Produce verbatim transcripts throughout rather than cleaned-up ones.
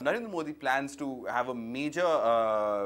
Narendra Modi plans to have a major uh,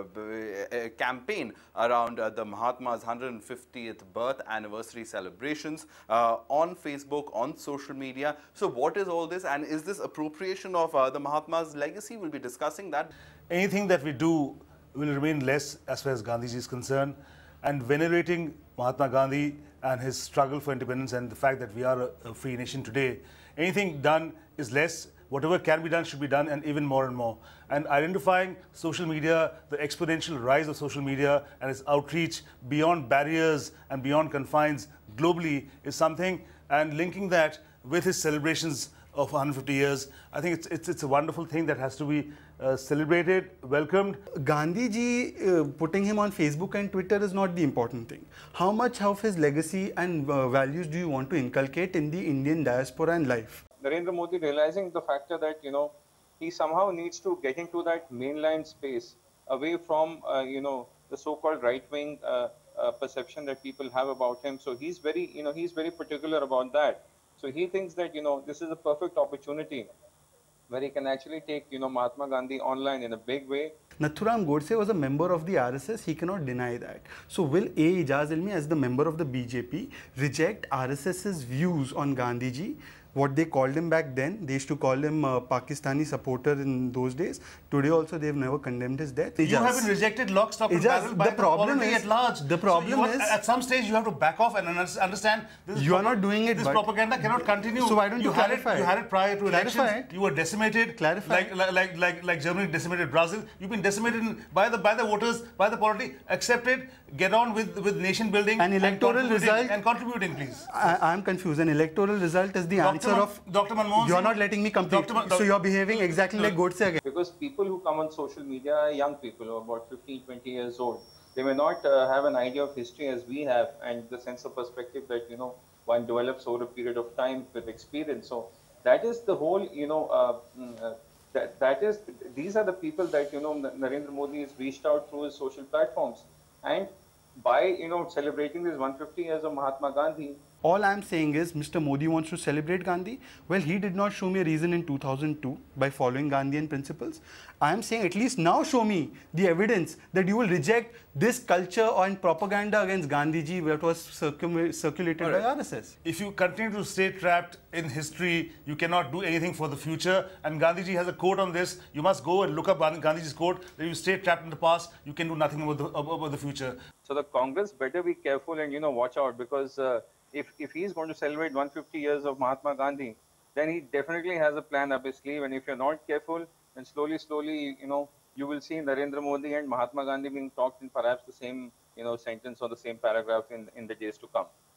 campaign around uh, the Mahatma's one hundred fiftieth birth anniversary celebrations uh, on Facebook, on social media. So what is all this, and is this appropriation of uh, the Mahatma's legacy? We'll be discussing that. Anything that we do will remain less as far as Gandhiji is concerned, and venerating Mahatma Gandhi and his struggle for independence and the fact that we are a, a free nation today, anything done is less. Whatever can be done should be done, and even more and more. And identifying social media, the exponential rise of social media and its outreach beyond barriers and beyond confines globally is something, and linking that with his celebrations of one hundred fifty years, I think it's, it's, it's a wonderful thing that has to be uh, celebrated, welcomed. Gandhiji, uh, putting him on Facebook and Twitter is not the important thing. How much of his legacy and uh, values do you want to inculcate in the Indian diaspora and life? Narendra Modi realizing the factor that, you know, he somehow needs to get into that mainline space away from, uh, you know, the so-called right-wing uh, uh, perception that people have about him. So he's very, you know, he's very particular about that. So he thinks that, you know, this is a perfect opportunity where he can actually take, you know, Mahatma Gandhi online in a big way. Nathuram Godse was a member of the R S S, he cannot deny that. So will A. Ijaz Ilmi, as the member of the B J P, reject RSS's views on Gandhiji? What they called him back then, they used to call him a Pakistani supporter in those days. Today also they've never condemned his death. You have been rejected lock, stock and barrel by the, the community at large. The problem so is, at some stage you have to back off and understand this you are not doing it. This propaganda cannot continue. So why don't you, you clarify? Had it, you had it prior to clarify elections. It. You were decimated. Clarify. Like, like like like like Germany decimated Brazil. You've been decimated by the by the voters, by the polity. Accept it. Get on with with nation building. An electoral and result. And contributing, please. I am confused. An electoral result is the Doctor answer Man, of Doctor You are not letting me complete. So you are behaving exactly like Godse again. Because people who come on social media are young people who are about fifteen, twenty years old. They may not uh, have an idea of history as we have, and the sense of perspective that, you know, one develops over a period of time with experience. So that is the whole, you know, uh, uh, that, that is, these are the people that, you know, Narendra Modi has reached out through his social platforms. And by, you know, celebrating these one hundred fifty years of Mahatma Gandhi, all I am saying is Mister Modi wants to celebrate Gandhi. Well, he did not show me a reason in two thousand two by following Gandhian principles. I am saying at least now show me the evidence that you will reject this culture and propaganda against Gandhiji that was circum circulated right. by R S S. If you continue to stay trapped in history, you cannot do anything for the future. And Gandhiji has a quote on this. You must go and look up Gandhiji's quote that you stay trapped in the past, you can do nothing about the, about the future. So the Congress better be careful and, you know, watch out, because uh, If, if he's going to celebrate one hundred fifty years of Mahatma Gandhi, then he definitely has a plan up his sleeve. And if you're not careful, then slowly, slowly, you know, you will see Narendra Modi and Mahatma Gandhi being talked in perhaps the same, you know, sentence or the same paragraph in, in the days to come.